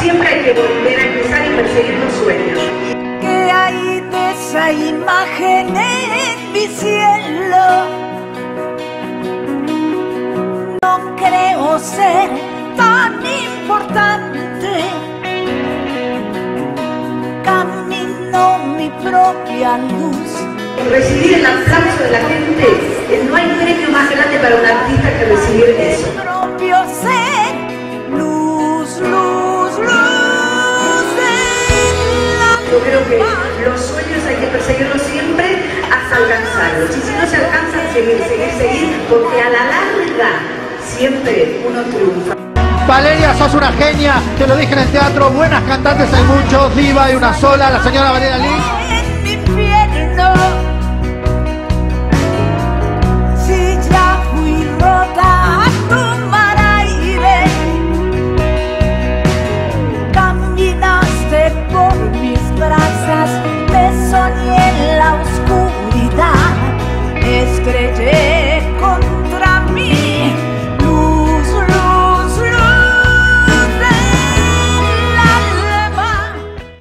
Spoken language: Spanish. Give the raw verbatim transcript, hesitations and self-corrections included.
siempre hay que volver a empezar y perseguir los sueños. ¿Qué hay de esa imagen en mi cielo? No creo ser tan importante. Camino mi propia luz. Recibir el aplauso de la gente, no hay premio más grande para un artista que recibir eso. Mi propio ser, luz, luz, luz en la... Yo creo que los sueños hay que perseguirlos siempre hasta alcanzarlos. Y si no se alcanzan, seguir, seguir, seguir, porque a la larga siempre uno triunfa. Valeria, sos una genia, te lo dije en el teatro, buenas cantantes hay muchos, diva hay una sola, la señora Valeria Lynch.